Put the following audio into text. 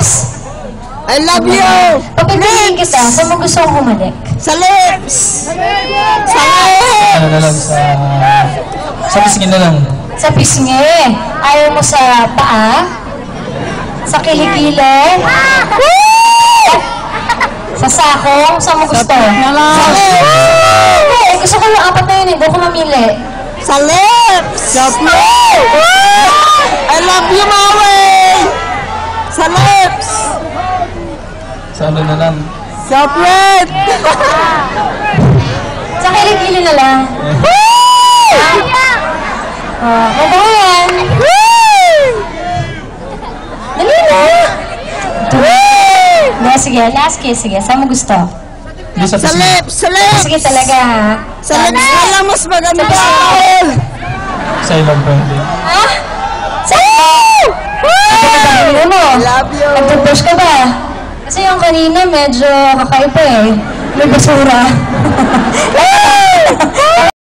lips! I love you! Papipiliin kita, saan mo gusto kong humalik? Sa lips! Sa lips! Ano na lang sa pisngin na lang. Sa pisngi. Ayaw mo sa paa? Sa kilikili? Sa sakong? Saan mo gusto? Eh, gusto ko yung apat na yun eh. Doon ko mamili. Sa lips! Sa lips! I love you, Maui! Sa lips! Sa ano na lang. Sa lips! Sa kilikili na lang. Mabaho yan. Dali na. Sige, last kiss. Sige, saan mo gusto? Hindi sa Sa pisngin. lips! Sa lips! Sige talaga ha. Sa lips na lang mas maganda! Sa ilong pwede. Ha? Ano mo? I love you! Nag-push ka ba? Kasi yung kanina medyo kakaiba eh. May basura.